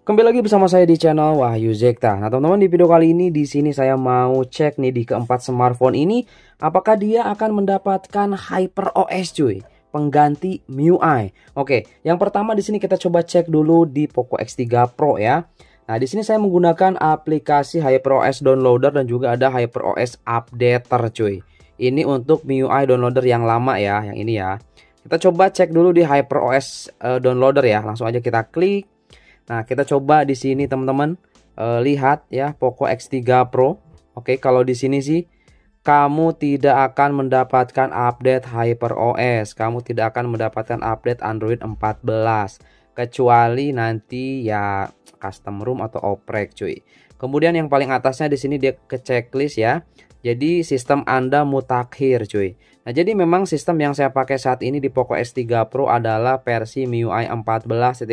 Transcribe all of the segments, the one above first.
Kembali lagi bersama saya di channel Wahyu Zekta. Nah, teman-teman, di video kali ini di sini saya mau cek nih di keempat smartphone ini apakah dia akan mendapatkan HyperOS cuy, pengganti MIUI. Oke, yang pertama di sini kita coba cek dulu di Poco X3 Pro ya. Nah, di sini saya menggunakan aplikasi HyperOS Downloader dan juga ada HyperOS Updater cuy. Ini untuk MIUI downloader yang lama ya, yang ini ya. Kita coba cek dulu di HyperOS Downloader ya. Langsung aja kita klik. Nah, kita coba di sini teman-teman lihat ya Poco X3 Pro. Oke, kalau di sini sih kamu tidak akan mendapatkan update HyperOS, kamu tidak akan mendapatkan update Android 14 kecuali nanti ya custom ROM atau oprek cuy. Kemudian yang paling atasnya di sini dia ke checklist ya. Jadi sistem Anda mutakhir cuy. Nah, jadi memang sistem yang saya pakai saat ini di Poco X3 Pro adalah versi MIUI 14.0.3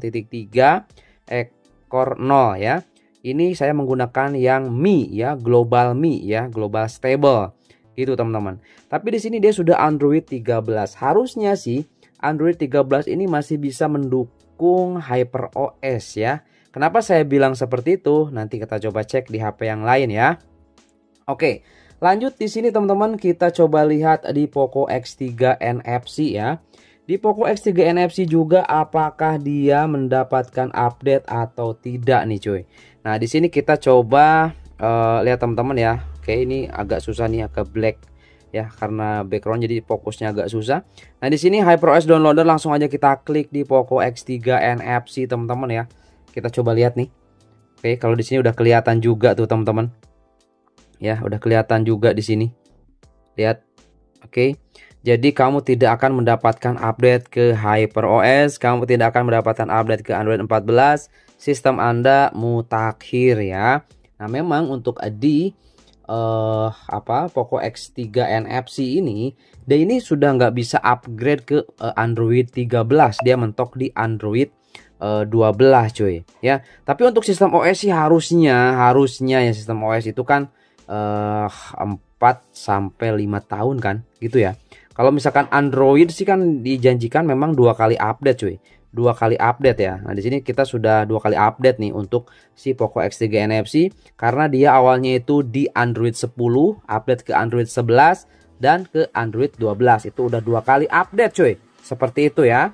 ekor 0 ya. Ini saya menggunakan yang Mi ya, Global Mi ya, Global Stable. Gitu teman-teman. Tapi di sini dia sudah Android 13. Harusnya sih Android 13 ini masih bisa mendukung HyperOS ya. Kenapa saya bilang seperti itu? Nanti kita coba cek di HP yang lain ya. Oke, lanjut di sini teman-teman kita coba lihat di Poco X3 NFC ya. Di Poco X3 NFC juga apakah dia mendapatkan update atau tidak nih cuy. Nah, di sini kita coba lihat teman-teman ya. Oke, ini agak susah nih, agak black ya karena background jadi fokusnya agak susah. Nah, di sini HyperOS Downloader langsung aja kita klik di Poco X3 NFC teman-teman ya. Kita coba lihat nih. Oke, kalau di sini udah kelihatan juga tuh teman-teman. Ya, udah kelihatan juga di sini. Lihat. Oke. Jadi kamu tidak akan mendapatkan update ke HyperOS, kamu tidak akan mendapatkan update ke Android 14. Sistem Anda mutakhir ya. Nah, memang untuk di Poco X3 NFC ini, dia ini sudah nggak bisa upgrade ke Android 13. Dia mentok di Android 12 cuy ya. Tapi untuk sistem OS sih harusnya ya sistem OS itu kan 4 sampai 5 tahun kan gitu ya. Kalau misalkan Android sih kan dijanjikan memang 2 kali update cuy. 2 kali update ya. Nah, di sini kita sudah 2 kali update nih untuk si Poco X3 NFC karena dia awalnya itu di Android 10, update ke Android 11 dan ke Android 12. Itu udah 2 kali update cuy. Seperti itu ya.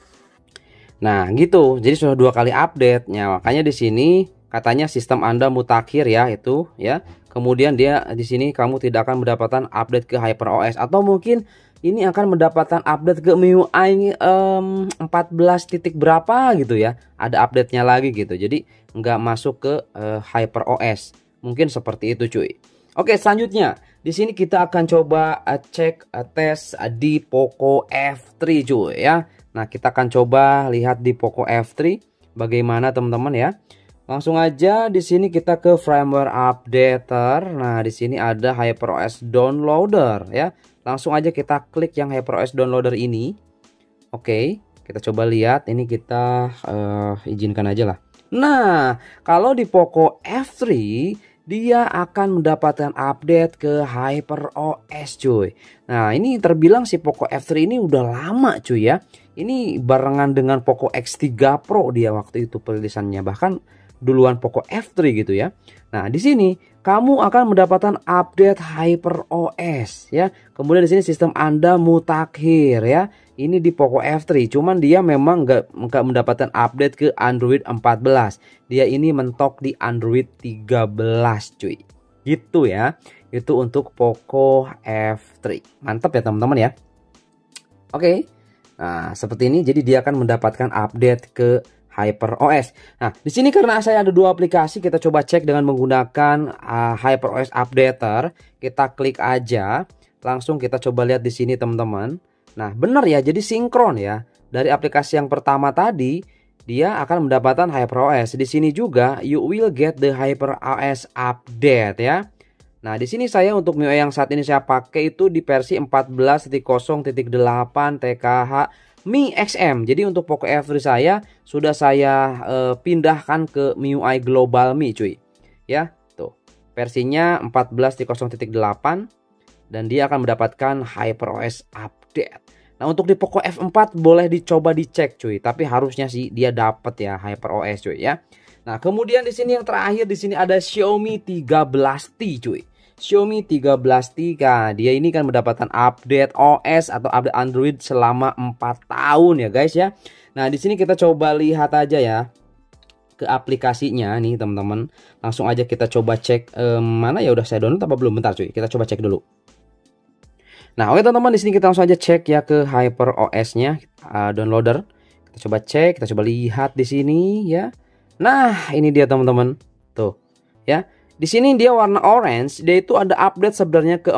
Nah, gitu. Jadi sudah 2 kali update. Ya, makanya di sini katanya sistem Anda mutakhir ya itu ya. Kemudian dia di sini kamu tidak akan mendapatkan update ke HyperOS atau mungkin ini akan mendapatkan update ke MIUI 14 titik berapa gitu ya. Ada update-nya lagi gitu. Jadi nggak masuk ke HyperOS. Mungkin seperti itu cuy. Oke, selanjutnya di sini kita akan coba cek tes di Poco F3 cuy ya. Nah, kita akan coba lihat di Poco F3 bagaimana teman-teman ya. Langsung aja di sini kita ke firmware updater. Nah, di sini ada HyperOS Downloader ya. Langsung aja kita klik yang HyperOS Downloader ini. Oke, kita coba lihat. Ini kita izinkan aja lah. Nah, kalau di Poco F3 dia akan mendapatkan update ke HyperOS cuy. Nah, ini terbilang si Poco F3 ini udah lama cuy ya. Ini barengan dengan Poco X3 Pro dia waktu itu perilisannya. Bahkan duluan Poco F3 gitu ya. Nah, di sini kamu akan mendapatkan update HyperOS ya. Kemudian di sini sistem Anda mutakhir ya. Ini di Poco F3, cuman dia memang nggak mendapatkan update ke Android 14. Dia ini mentok di Android 13 cuy. Gitu ya. Itu untuk Poco F3. Mantap ya teman-teman ya. Oke. Nah, seperti ini jadi dia akan mendapatkan update ke HyperOS. Nah, di sini karena saya ada 2 aplikasi, kita coba cek dengan menggunakan HyperOS Updater. Kita klik aja, langsung kita coba lihat di sini teman-teman. Nah, benar ya, jadi sinkron ya. Dari aplikasi yang pertama tadi, dia akan mendapatkan HyperOS. Di sini juga you will get the HyperOS update ya. Nah, di sini saya untuk MIUI yang saat ini saya pakai itu di versi 14.0.8 TKH Mi XM. Jadi untuk Poco F3 saya sudah saya pindahkan ke MIUI Global Mi cuy. Ya, tuh. Versinya 14.0.8 dan dia akan mendapatkan HyperOS update. Nah, untuk di Poco F4 boleh dicoba dicek cuy, tapi harusnya sih dia dapat ya HyperOS cuy ya. Nah, kemudian di sini yang terakhir di sini ada Xiaomi 13T cuy. Xiaomi 13T kan dia ini kan mendapatkan update OS atau update Android selama 4 tahun ya guys ya. Nah, di sini kita coba lihat aja ya ke aplikasinya nih teman-teman. Langsung aja kita coba cek mana ya, udah saya download apa belum? Bentar cuy, kita coba cek dulu. Nah, oke teman-teman, di sini kita langsung aja cek ya ke HyperOS-nya, downloader. Kita coba cek, kita coba lihat di sini ya. Nah, ini dia teman-teman. Tuh, ya. Di sini dia warna orange, dia itu ada update sebenarnya ke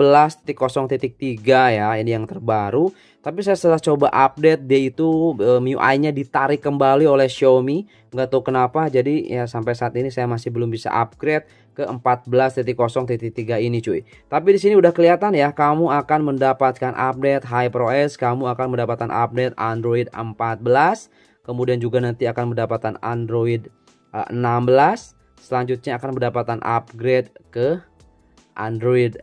14.0.3 ya, ini yang terbaru. Tapi saya setelah coba update, dia itu MIUI-nya ditarik kembali oleh Xiaomi, nggak tahu kenapa. Jadi ya sampai saat ini saya masih belum bisa upgrade ke 14.0.3 ini cuy. Tapi di sini udah kelihatan ya, kamu akan mendapatkan update HyperOS, kamu akan mendapatkan update Android 14, kemudian juga nanti akan mendapatkan Android 16. Selanjutnya akan mendapatkan upgrade ke Android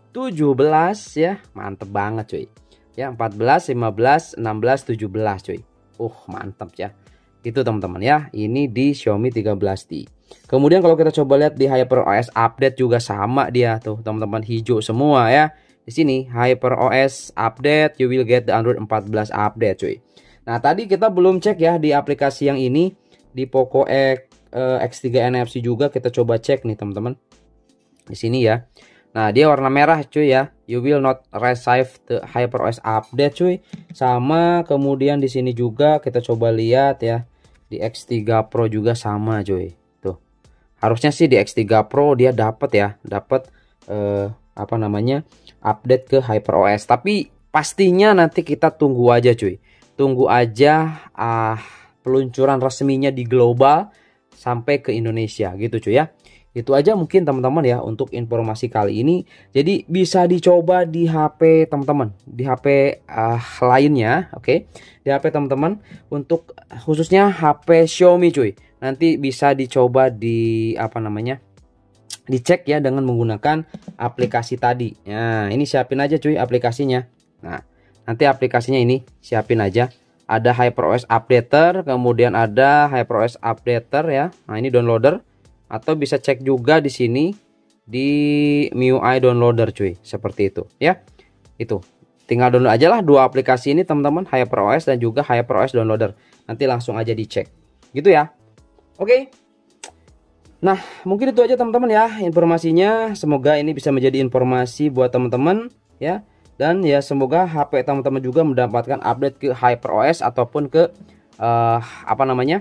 17 ya. Mantep banget cuy. Ya, 14, 15, 16, 17 cuy. Mantap ya. Gitu teman-teman ya. Ini di Xiaomi 13T. Kemudian kalau kita coba lihat di HyperOS update juga sama dia tuh teman-teman, hijau semua ya. Di sini HyperOS update, you will get the Android 14 update cuy. Nah, tadi kita belum cek ya di aplikasi yang ini, di Poco X3 NFC juga kita coba cek nih teman-teman. Di sini ya. Nah, dia warna merah cuy ya. You will not receive the HyperOS update cuy. Sama kemudian di sini juga kita coba lihat ya. Di X3 Pro juga sama cuy. Tuh. Harusnya sih di X3 Pro dia dapat ya, dapat apa namanya? Update ke HyperOS. Tapi pastinya nanti kita tunggu aja cuy. Tunggu aja peluncuran resminya di global sampai ke Indonesia gitu cuy ya. Itu aja mungkin teman-teman ya untuk informasi kali ini. Jadi bisa dicoba di HP teman-teman, di HP lainnya, oke. Di HP teman-teman untuk khususnya HP Xiaomi cuy. Nanti bisa dicoba di apa namanya? Dicek ya dengan menggunakan aplikasi tadi. Nah, ini siapin aja cuy aplikasinya. Nah, nanti aplikasinya ini siapin aja. Ada HyperOS Updater, kemudian ada HyperOS Updater ya. Nah, ini downloader. Atau bisa cek juga di sini di MIUI downloader cuy, seperti itu ya. Itu tinggal download aja lah dua aplikasi ini teman-teman, HyperOS dan juga HyperOS downloader. Nanti langsung aja dicek gitu ya. Oke. Nah, mungkin itu aja teman-teman ya informasinya. Semoga ini bisa menjadi informasi buat teman-teman ya. Dan ya semoga HP teman-teman juga mendapatkan update ke HyperOS ataupun ke apa namanya?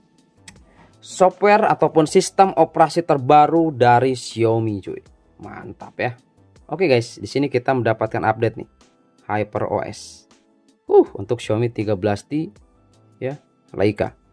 Software ataupun sistem operasi terbaru dari Xiaomi cuy. Mantap ya. Oke guys, di sini kita mendapatkan update nih HyperOS. Untuk Xiaomi 13T ya, Leica.